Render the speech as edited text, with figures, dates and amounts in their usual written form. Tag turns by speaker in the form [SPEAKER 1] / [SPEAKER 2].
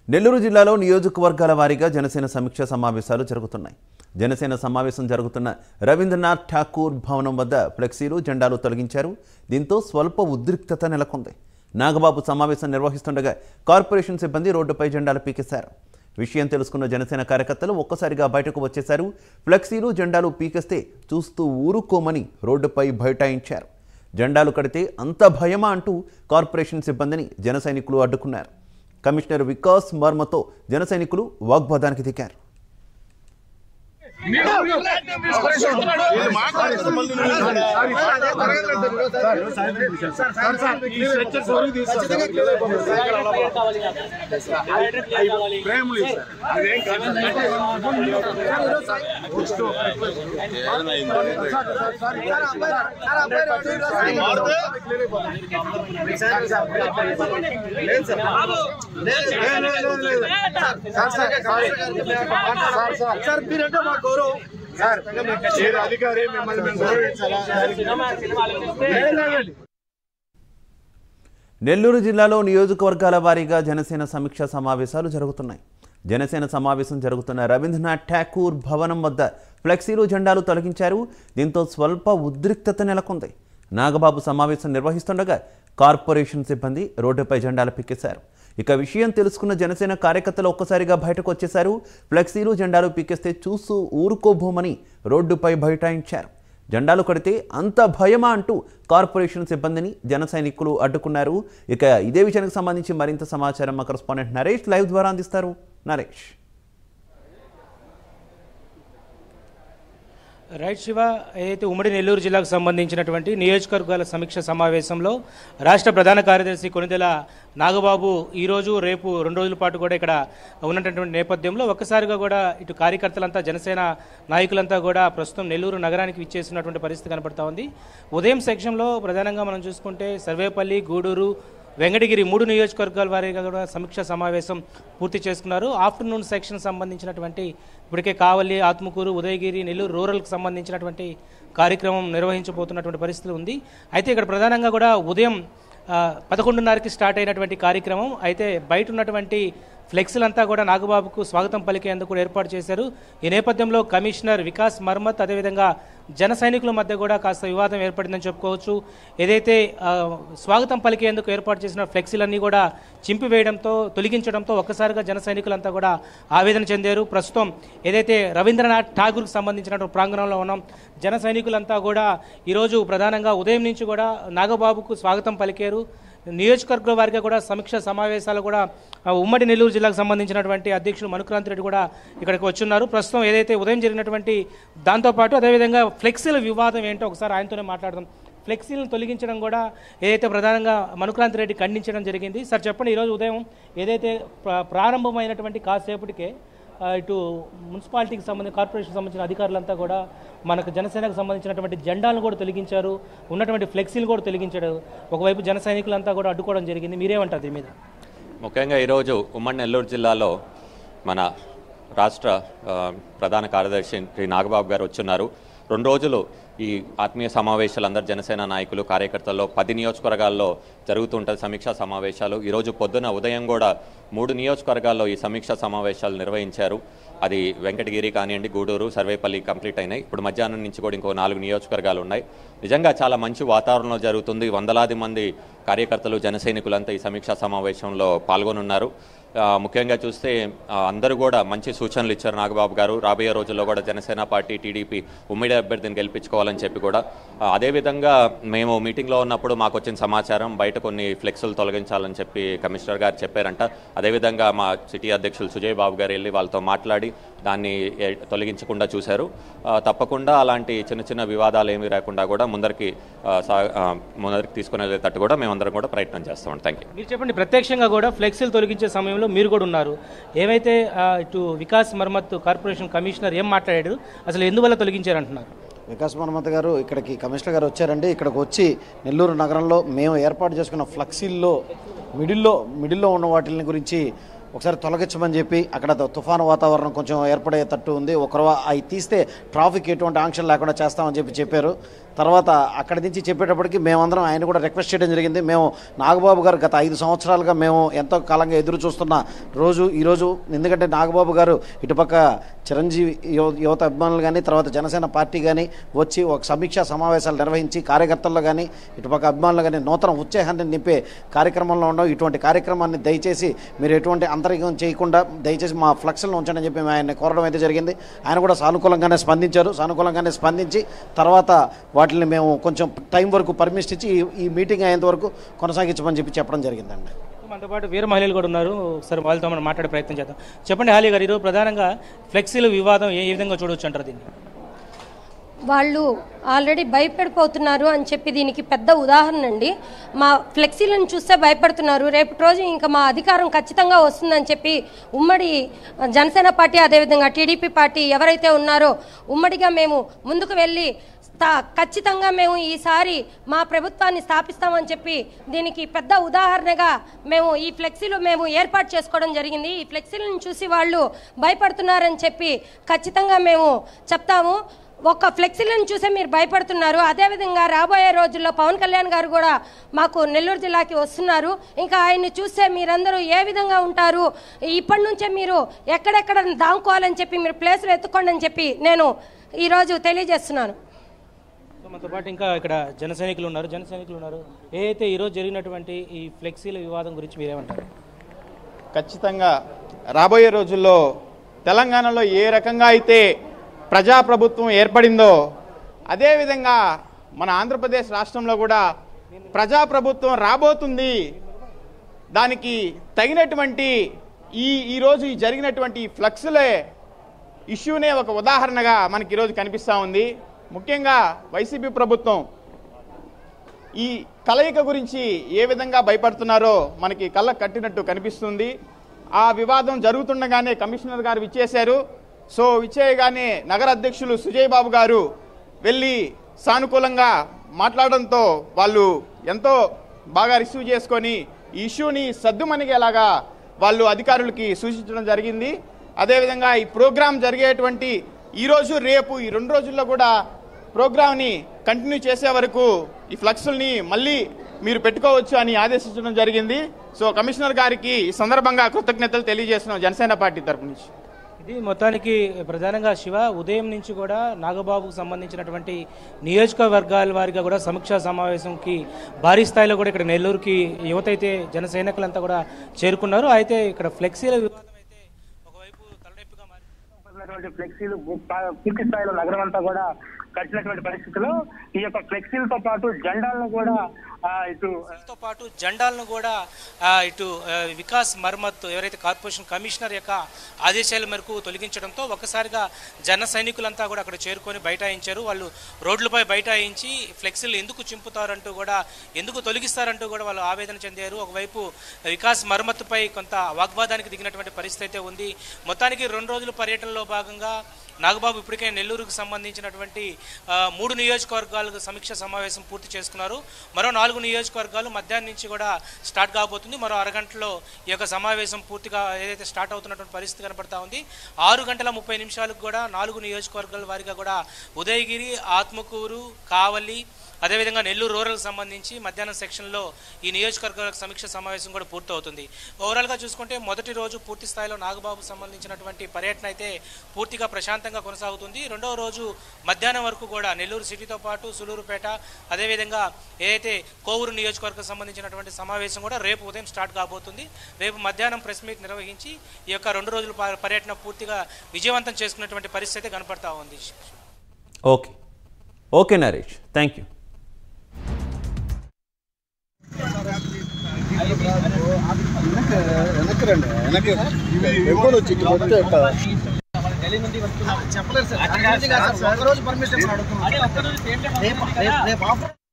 [SPEAKER 1] నెల్లూరు జిల్లాలో నియోజకవర్గాల వారీగా జనసేన సమీక్ష సమావేశాలు జరుగుతున్నాయి. జనసేన సమావేశం జరుగుతున్న రవీంద్రనాథ్ ఠాకూర్ భవనం వద్ద ఫ్లెక్సీలు, జెండాలు తొలగించారు. దీంతో స్వల్ప ఉద్రిక్తత నెలకొంది. నాగబాబు సమావేశం నిర్వహిస్తుండగా కార్పొరేషన్ సిబ్బంది రోడ్డుపై జెండాలు పీకేశారు. విషయం తెలుసుకున్న జనసేన కార్యకర్తలు ఒక్కసారిగా బయటకు వచ్చేశారు. ఫ్లెక్సీలు, జెండాలు పీకేస్తే చూస్తూ ఊరుకోమని రోడ్డుపై బైఠాయించారు. జెండాలు కడితే అంత భయమా అంటూ కార్పొరేషన్ సిబ్బందిని జన సైనికులు అడ్డుకున్నారు. కమిషనర్ వికాస్ మర్మతో జన సైనికులు వాగ్వాదానికి దిగారు. నెల్లూరు జిల్లాలో నియోజకవర్గాల వారీగా జనసేన సమీక్ష సమావేశాలు జరుగుతున్నాయి. జనసేన సమావేశం జరుగుతున్న రవీంద్రనాథ్ ఠాకూర్ భవనం వద్ద ఫ్లెక్సీలు, జెండాలు తొలగించారు. దీంతో స్వల్ప ఉద్రిక్తత నెలకొంది. నాగబాబు సమావేశం నిర్వహిస్తుండగా కార్పొరేషన్ సిబ్బంది రోడ్డుపై జెండాలు పీకేశారు. ఇక విషయం తెలుసుకున్న జనసేన కార్యకర్తలు ఒక్కసారిగా బయటకు వచ్చేశారు. ఫ్లెక్సీలు, జెండాలు పీకేస్తే చూస్తూ ఊరుకోబోమని రోడ్డుపై బైఠాయించారు. జెండాలు కడితే అంత భయమా అంటూ కార్పొరేషన్ సిబ్బందిని జన సైనికులు అడ్డుకున్నారు. ఇక ఇదే విషయానికి సంబంధించి మరింత సమాచారం మా కరెస్పాండెంట్ నరేష్ లైవ్ ద్వారా అందిస్తారు. నరేష్.
[SPEAKER 2] రైట్ శివ, ఏదైతే ఉమ్మడి నెల్లూరు జిల్లాకు సంబంధించినటువంటి నియోజకవర్గాల సమీక్ష సమావేశంలో రాష్ట్ర ప్రధాన కార్యదర్శి కొనిదెల నాగబాబు ఈరోజు రేపు 2 రోజుల పాటు కూడా ఇక్కడ ఉన్నటువంటి నేపథ్యంలో ఒక్కసారిగా కూడా ఇటు కార్యకర్తలంతా, జనసేన నాయకులంతా కూడా ప్రస్తుతం నెల్లూరు నగరానికి విచ్చేసినటువంటి పరిస్థితి కనపడతా ఉంది. ఉదయం సెక్షన్లో ప్రధానంగా మనం చూసుకుంటే సర్వేపల్లి, గూడూరు, వెంకటగిరి 3 నియోజకవర్గాల వారీగా కూడా సమీక్ష సమావేశం పూర్తి చేసుకున్నారు. ఆఫ్టర్నూన్ సెక్షన్ సంబంధించినటువంటి ఇప్పటికే కావలి, ఆత్మకూరు, ఉదయగిరి, నెల్లూరు రూరల్కి సంబంధించినటువంటి కార్యక్రమం నిర్వహించబోతున్నటువంటి పరిస్థితి ఉంది. అయితే ఇక్కడ ప్రధానంగా కూడా ఉదయం 11:30కి స్టార్ట్ అయినటువంటి కార్యక్రమం అయితే బయట ఉన్నటువంటి ఫ్లెక్సీలంతా కూడా నాగబాబుకు స్వాగతం పలికేందుకు కూడా ఏర్పాటు చేశారు. ఈ నేపథ్యంలో కమిషనర్ వికాస్ మర్మత్, అదేవిధంగా జన సైనికుల మధ్య కూడా కాస్త వివాదం ఏర్పడిందని చెప్పుకోవచ్చు. ఏదైతే స్వాగతం పలికేందుకు ఏర్పాటు చేసిన ఫ్లెక్సీలన్నీ కూడా చింపివేయడంతో, తొలగించడంతో ఒక్కసారిగా జన సైనికులంతా కూడా ఆవేదన చెందారు. ప్రస్తుతం ఏదైతే రవీంద్రనాథ్ ఠాగూర్కి సంబంధించిన ప్రాంగణంలో ఉన్నాం. జన సైనికులంతా కూడా ఈరోజు ప్రధానంగా ఉదయం నుంచి కూడా నాగబాబుకు స్వాగతం పలికారు. నియోజకవర్గ వారిగా కూడా సమీక్ష సమావేశాలు కూడా ఉమ్మడి నెల్లూరు జిల్లాకు సంబంధించినటువంటి అధ్యక్షులు మనుక్రాంతి రెడ్డి కూడా ఇక్కడికి వచ్చున్నారు. ప్రస్తుతం ఏదైతే ఉదయం జరిగినటువంటి దాంతోపాటు అదేవిధంగా ఫ్లెక్సీల వివాదం ఏంటో ఒకసారి ఆయనతోనే మాట్లాడదాం. ఫ్లెక్సీలను తొలగించడం కూడా ఏదైతే ప్రధానంగా మనుక్రాంతి రెడ్డి ఖండించడం జరిగింది. సార్ చెప్పండి, ఈరోజు ఉదయం ఏదైతే ప్రారంభమైనటువంటి కాసేపటికే ఇటు మున్సిపాలిటీకి సంబంధించిన, కార్పొరేషన్కి సంబంధించిన అధికారులంతా కూడా మనకు జనసేనకు సంబంధించినటువంటి జెండాలను కూడా తొలగించారు, ఉన్నటువంటి ఫ్లెక్సీలు కూడా తొలగించారు. ఒకవైపు జన సైనికులంతా కూడా అడ్డుకోవడం జరిగింది. మీరేమంటారు దీని మీద?
[SPEAKER 3] ముఖ్యంగా ఈరోజు ఉమ్మడి నెల్లూరు జిల్లాలో మన రాష్ట్ర ప్రధాన కార్యదర్శి శ్రీ నాగబాబు గారు వచ్చున్నారు. 2 రోజులు ఈ ఆత్మీయ సమావేశాలు అందరు జనసేన నాయకులు, కార్యకర్తల్లో 10 నియోజకవర్గాల్లో జరుగుతుంటుంది సమీక్షా సమావేశాలు. ఈరోజు పొద్దున ఉదయం కూడా 3 నియోజకవర్గాల్లో ఈ సమీక్షా సమావేశాలు నిర్వహించారు. అది వెంకటగిరి కానివ్వండి, గూడూరు, సర్వేపల్లి కంప్లీట్ అయినాయి. ఇప్పుడు మధ్యాహ్నం నుంచి కూడా ఇంకో 4 నియోజకవర్గాలు ఉన్నాయి. నిజంగా చాలా మంచి వాతావరణంలో జరుగుతుంది. వందలాది మంది కార్యకర్తలు, జన సైనికులంతా ఈ సమీక్షా సమావేశంలో పాల్గొనున్నారు. ముఖ్యంగా చూస్తే అందరూ కూడా మంచి సూచనలు ఇచ్చారు నాగబాబు గారు. రాబోయే రోజుల్లో కూడా జనసేన పార్టీ, టీడీపీ ఉమ్మడి అభ్యర్థిని గెలిపించుకోవాలని చెప్పి కూడా, అదేవిధంగా మేము మీటింగ్లో ఉన్నప్పుడు మాకు వచ్చిన సమాచారం బయట కొన్ని ఫ్లెక్సులు తొలగించాలని చెప్పి కమిషనర్ గారు చెప్పారంట. అదేవిధంగా మా సిటీ అధ్యక్షులు సుజయ్ బాబు గారు వెళ్ళి వాళ్ళతో మాట్లాడి దాన్ని తొలగించకుండా చూశారు. తప్పకుండా అలాంటి చిన్న చిన్న వివాదాలు ఏమీ లేకుండా కూడా ముందరికి తీసుకుని వెళ్ళేటట్టు కూడా మేమందరం కూడా ప్రయత్నం చేస్తాం. Thank you.
[SPEAKER 2] మీరు చెప్పండి, ప్రత్యక్షంగా కూడా ఫ్లెక్సీలు తొలగించే సమయంలో మీరు కూడా ఉన్నారు. ఏవైతే ఇటు వికాస్ మర్మత్ కార్పొరేషన్ కమిషనర్ ఏం మాట్లాడారు, అసలు ఎందువల్ల తొలగించారంటున్నారు?
[SPEAKER 4] వికాస్ మర్మత్ గారు ఇక్కడికి కమిషనర్ గారు వచ్చారండి. ఇక్కడికి వచ్చి నెల్లూరు నగరంలో మేము ఏర్పాటు చేసుకున్న ఫ్లెక్సీల్లో మిడిల్లో ఉన్న వాటిని గురించి ఒకసారి తొలగించమని చెప్పి అక్కడ తుఫాను వాతావరణం కొంచెం ఏర్పడేటట్టు ఉంది. అవి తీస్తే ట్రాఫిక్ ఎటువంటి ఆంక్షలు లేకుండా చేస్తామని చెప్పారు. తర్వాత అక్కడి నుంచి చెప్పేటప్పటికి మేమందరం ఆయన కూడా రిక్వెస్ట్ చేయడం జరిగింది. మేము నాగబాబు గారు గత 5 సంవత్సరాలుగా మేము ఎంతో కాలంగా ఎదురు చూస్తున్న రోజు ఈరోజు, ఎందుకంటే నాగబాబు గారు ఇటుపక్క చిరంజీవి యువత అభిమానులు కానీ, తర్వాత జనసేన పార్టీ కానీ వచ్చి ఒక సమీక్షా సమావేశాలు నిర్వహించి కార్యకర్తల్లో కానీ ఇటుపక్క అభిమానులు కానీ నూతన ఉత్సాహాన్ని నింపే కార్యక్రమంలో ఉండవు. ఇటువంటి కార్యక్రమాన్ని దయచేసి మీరు ఎటువంటి అంతరికం చేయకుండా దయచేసి మా ఫ్లెక్స్లను ఉంచండి అని చెప్పి ఆయన కోరడం అయితే జరిగింది. ఆయన కూడా సానుకూలంగానే స్పందించి తర్వాత వాటిని మేము కొంచెం టైం వరకు పర్మిషన్ ఇచ్చి ఈ మీటింగ్ అయ్యేంత వరకు కొనసాగించమని చెప్పడం జరిగిందండి.
[SPEAKER 2] మనతో పాటు వీర మహిళలు కూడా ఉన్నారు. ఒకసారి వాళ్ళతో మనం మాట్లాడే ప్రయత్నం చేద్దాం. చెప్పండి హాలి గారు, ఈరోజు ప్రధానంగా ఫ్లెక్సీల వివాదం ఏ విధంగా చూడవచ్చు అంటారు దీన్ని?
[SPEAKER 5] వాళ్ళు ఆల్రెడీ భయపడిపోతున్నారు అని చెప్పి దీనికి పెద్ద ఉదాహరణ అండి. మా ఫ్లెక్సీలను చూస్తే భయపడుతున్నారు. రేపటి రోజు ఇంకా మా అధికారం ఖచ్చితంగా వస్తుందని చెప్పి ఉమ్మడి జనసేన పార్టీ అదేవిధంగా టీడీపీ పార్టీ ఎవరైతే ఉన్నారో ఉమ్మడిగా మేము ముందుకు వెళ్ళి ఖచ్చితంగా మేము ఈసారి మా ప్రభుత్వాన్ని స్థాపిస్తామని చెప్పి దీనికి పెద్ద ఉదాహరణగా మేము ఈ ఫ్లెక్సీలు మేము ఏర్పాటు చేసుకోవడం జరిగింది. ఈ ఫ్లెక్సీలను చూసి వాళ్ళు భయపడుతున్నారని చెప్పి ఖచ్చితంగా మేము చెప్తాము. ఒక్క ఫ్లెక్సీలను చూసే మీరు భయపడుతున్నారు. అదేవిధంగా రాబోయే రోజుల్లో పవన్ కళ్యాణ్ గారు కూడా మాకు నెల్లూరు జిల్లాకి వస్తున్నారు. ఇంకా ఆయన్ని చూస్తే మీరందరూ ఏ విధంగా ఉంటారు, ఇప్పటి నుంచే మీరు ఎక్కడెక్కడ దాంకోవాలని చెప్పి మీరు ప్లేసులు ఎత్తుకోండి అని చెప్పి నేను ఈరోజు తెలియజేస్తున్నాను.
[SPEAKER 2] మనతో పాటు ఇంకా ఇక్కడ జన సైనికులు ఉన్నారు. ఏదైతే ఈరోజు జరిగినటువంటి ఈ ఫ్లెక్సీల వివాదం గురించి మీరేమంటారు?
[SPEAKER 6] ఖచ్చితంగా రాబోయే రోజుల్లో తెలంగాణలో ఏ రకంగా అయితే ప్రజాప్రభుత్వం ఏర్పడిందో అదేవిధంగా మన ఆంధ్రప్రదేశ్ రాష్ట్రంలో కూడా ప్రజాప్రభుత్వం రాబోతుంది. దానికి తగినటువంటి ఈరోజు జరిగినటువంటి ఫ్లెక్స్లే ఇష్యూనే ఒక ఉదాహరణగా మనకి ఈరోజు కనిపిస్తూ ఉంది. ముఖ్యంగా వైసీపీ ప్రభుత్వం ఈ కలయిక గురించి ఏ విధంగా భయపడుతున్నారో మనకి కళ్ళకు కట్టినట్టు కనిపిస్తుంది. ఆ వివాదం జరుగుతుండగానే కమిషనర్ గారు విచ్చేశారు. సో విచ్చేయగానే నగర అధ్యక్షులు సుజయ్ బాబు గారు వెళ్ళి సానుకూలంగా మాట్లాడడంతో వాళ్ళు ఎంతో బాగా రిసీవ్ చేసుకొని ఈ ఇష్యూని సద్దుమణిగేలాగా వాళ్ళు అధికారులకి సూచించడం జరిగింది. అదేవిధంగా ఈ ప్రోగ్రాం జరిగేటువంటి ఈరోజు రేపు ఈ 2 రోజుల్లో కూడా ప్రోగ్రామ్ని కంటిన్యూ చేసే వరకు ఈ ఫ్లెక్స్ని మళ్ళీ మీరు పెట్టుకోవచ్చు అని ఆదేశించడం జరిగింది. సో కమిషనర్ గారికి ఈ సందర్భంగా కృతజ్ఞతలు తెలియజేస్తున్నాం జనసేన పార్టీ తరపు నుంచి.
[SPEAKER 2] ఇది మొత్తానికి ప్రధానంగా శివ ఉదయం నుంచి కూడా నాగబాబుకు సంబంధించినటువంటి నియోజకవర్గాల వారిగా కూడా సమీక్షా సమావేశంకి భారీ స్థాయిలో కూడా ఇక్కడ నెల్లూరుకి యువత అయితే జన సైనికులంతా కూడా చేరుకున్నారు. అయితే ఇక్కడ ఫ్లెక్సీల వివాదం అయితే ఒకవైపు తలనొప్పిగా మారినటువంటి
[SPEAKER 7] ఫ్లెక్సీలు పూర్తి స్థాయిలో నగరం అంతా కూడా కట్టినటువంటి పరిస్థితిలో ఈ యొక్క ఫ్లెక్సీలతో పాటు జెండాలను కూడా ఇటు వికాస్ మర్మత్ ఎవరైతే కార్పొరేషన్ కమిషనర్ యొక్క ఆదేశాల మేరకు తొలగించడంతో ఒక్కసారిగా జన సైనికులంతా కూడా అక్కడ చేరుకొని బైఠాయించారు. వాళ్ళు రోడ్లపై బైఠాయించి ఫ్లెక్సీలు ఎందుకు చింపుతారంటూ కూడా, ఎందుకు తొలగిస్తారంటూ కూడా వాళ్ళు ఆవేదన చెందారు. ఒకవైపు వికాస్ మర్మత్పై కొంత వాగ్వాదానికి దిగినటువంటి పరిస్థితి అయితే ఉంది. మొత్తానికి 2 రోజుల పర్యటనలో భాగంగా నాగబాబు ఇప్పటికే నెల్లూరుకు సంబంధించినటువంటి 3 నియోజకవర్గాలకు సమీక్ష సమావేశం పూర్తి చేసుకున్నారు. మరో 4 నియోజకవర్గాలు మధ్యాహ్నం నుంచి కూడా స్టార్ట్ కాబోతుంది. మరో అరగంటలో ఈ యొక్క సమావేశం పూర్తిగా ఏదైతే స్టార్ట్ అవుతున్నటువంటి పరిస్థితి కనపడతా ఉంది. 6:30 కూడా 4 నియోజకవర్గాల వారిగా కూడా ఉదయగిరి, ఆత్మకూరు, కావలి, అదేవిధంగా నెల్లూరు రూరల్కి సంబంధించి మధ్యాహ్నం సెక్షన్లో ఈ నియోజకవర్గాల సమీక్ష సమావేశం కూడా పూర్తవుతుంది. ఓవరాల్గా చూసుకుంటే మొదటి రోజు పూర్తి స్థాయిలో నాగబాబుకు సంబంధించినటువంటి పర్యటన అయితే పూర్తిగా ప్రశాంతంగా కొనసాగుతుంది. 2వ రోజు మధ్యాహ్నం వరకు కూడా నెల్లూరు సిటీతో పాటు సులూరుపేట, అదేవిధంగా ఏదైతే కోవూరు నియోజకవర్గం సంబంధించినటువంటి సమావేశం కూడా రేపు ఉదయం స్టార్ట్ కాబోతుంది. రేపు మధ్యాహ్నం ప్రెస్ మీట్ నిర్వహించి ఈ యొక్క 2 రోజుల పర్యటన పూర్తిగా విజయవంతం చేసుకున్నటువంటి పరిస్థితి కనపడతా ఉంది.
[SPEAKER 1] Okay Naresh, thank you.
[SPEAKER 4] చెప్పలేదు సార్.